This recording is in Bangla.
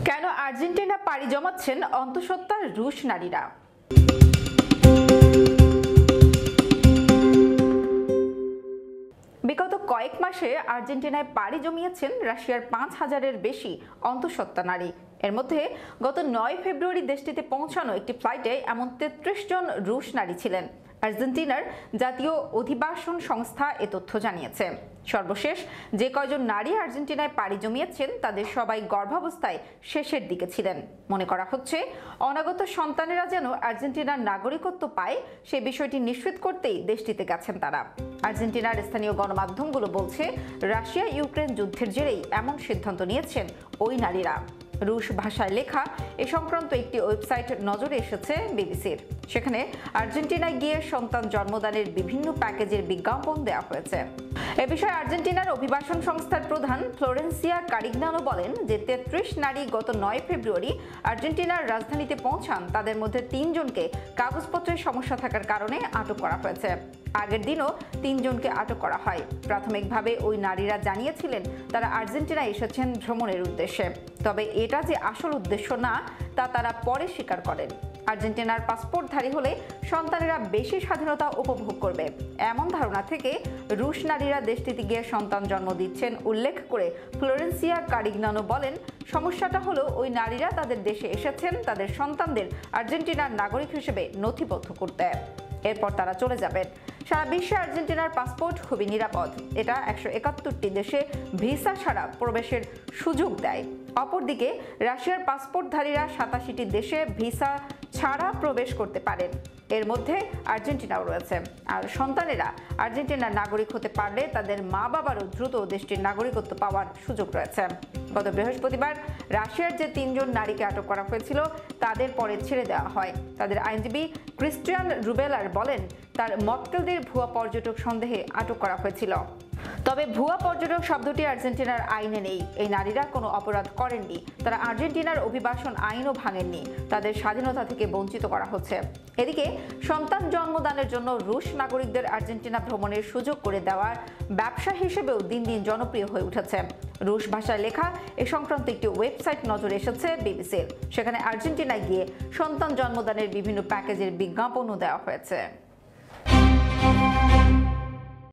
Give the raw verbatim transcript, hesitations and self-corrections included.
কেন আর্জেন্টিনা পাড়ি জমাচ্ছেন অন্তঃসত্ত্বার রুশ নারীরা? বিগত কয়েক মাসে আর্জেন্টিনায় পাড়ি জমিয়েছেন রাশিয়ার পাঁচ হাজারের বেশি অন্তঃসত্ত্বা নারী। এর মধ্যে গত নয় ফেব্রুয়ারি দেশটিতে পৌঁছানো একটি ফ্লাইটে এমন তেত্রিশ জন রুশ নারী ছিলেন। আর্জেন্টিনার জাতীয় অভিবাসন সংস্থা এ তথ্য জানিয়েছে। সর্বশেষ যে কয়জন নারী আর্জেন্টিনায় পাড়ি জমিয়েছেন তাদের সবাই গর্ভাবস্থায় শেষের দিকে ছিলেন। মনে করা হচ্ছে অনাগত সন্তানেরা যেন আর্জেন্টিনার নাগরিকত্ব পায় সে বিষয়টি নিশ্চিত করতেই দেশটিতে গেছেন তারা। আর্জেন্টিনার স্থানীয় গণমাধ্যমগুলো বলছে, রাশিয়া ইউক্রেন যুদ্ধের জেরেই এমন সিদ্ধান্ত নিয়েছেন ওই নারীরা। রুশ ভাষায় লেখা এ সংক্রান্ত একটি ওয়েবসাইট নজরে এসেছে বিবিসির। সেখানে আর্জেন্টিনায় গিয়ে সন্তান জন্মদানের বিভিন্ন প্যাকেজের বিজ্ঞাপন দেওয়া হয়েছে। এ বিষয়ে আর্জেন্টিনার অভিবাসন সংস্থার প্রধান ফ্লোরেন্সিয়া কারিগনানো বলেন যে তেত্রিশ নারী গত নয় ফেব্রুয়ারি আর্জেন্টিনার রাজধানীতে পৌঁছান। তাদের মধ্যে তিনজনকে কাগজপত্রের সমস্যা থাকার কারণে আটক করা হয়েছে। আগের দিনও তিনজনকে আটক করা হয়। প্রাথমিকভাবে ওই নারীরা জানিয়েছিলেন তারা আর্জেন্টিনায় এসেছেন ভ্রমণের উদ্দেশ্যে, তবে এটা যে আসল উদ্দেশ্য না তা তারা পরে স্বীকার করেন। আর্জেন্টিনার পাসপোর্টধারী হলে সন্তানেরা বেশি স্বাধীনতা উপভোগ করবে, এমন ধারণা থেকে রুশ নারীরা দেশটিতে গিয়ে সন্তান জন্ম দিচ্ছেন উল্লেখ করে ফ্লোরেন্সিয়া কারিগনানো বলেন, সমস্যাটা হলো ওই নারীরা তাদের দেশে এসেছেন তাদের সন্তানদের আর্জেন্টিনার নাগরিক হিসেবে নথিবদ্ধ করতে। এরপর তারা চলে যাবেন। সারা বিশ্বে আর্জেন্টিনার পাসপোর্ট খুবই নিরাপদ। এটা একশো একাত্তরটি দেশে ভিসা ছাড়া প্রবেশের সুযোগ দেয়। অপরদিকে রাশিয়ার পাসপোর্টধারীরা সাতাশিটি দেশে ভিসা ছাড়া প্রবেশ করতে পারেন। এর মধ্যে আর্জেন্টিনাও রয়েছে। আর সন্তানেরা আর্জেন্টিনার নাগরিক হতে পারলে তাদের মা বাবারও দ্রুত দেশটির নাগরিকত্ব পাওয়ার সুযোগ রয়েছে। গত বৃহস্পতিবার রাশিয়ার যে তিনজন নারীকে আটক করা হয়েছিল তাদের পরে ছেড়ে দেওয়া হয়। তাদের আইনজীবী ক্রিস্টিয়ান রুবেলার বলেন, তার মক্কেলদের ভুয়া পর্যটক সন্দেহে আটক করা হয়েছিল। তবে ভুয়া পর্যটক শব্দটি আর্জেন্টিনার আইনে নেই। এই নারীরা কোনো অপরাধ করেননি। তারা আর্জেন্টিনার অভিবাসন আইনও ভাঙেননি। তাদের স্বাধীনতা থেকে বঞ্চিত করা হচ্ছে। এদিকে সন্তান জন্মদানের জন্য রুশ নাগরিকদের আর্জেন্টিনা ভ্রমণের সুযোগ করে দেওয়ার ব্যবসা হিসেবেও দিন দিন জনপ্রিয় হয়ে উঠেছে। রুশ ভাষায় লেখা এ সংক্রান্ত একটি ওয়েবসাইট নজরে এসেছে বিবিসির। সেখানে আর্জেন্টিনায় গিয়ে সন্তান জন্মদানের বিভিন্ন প্যাকেজের বিজ্ঞাপনও দেওয়া হয়েছে।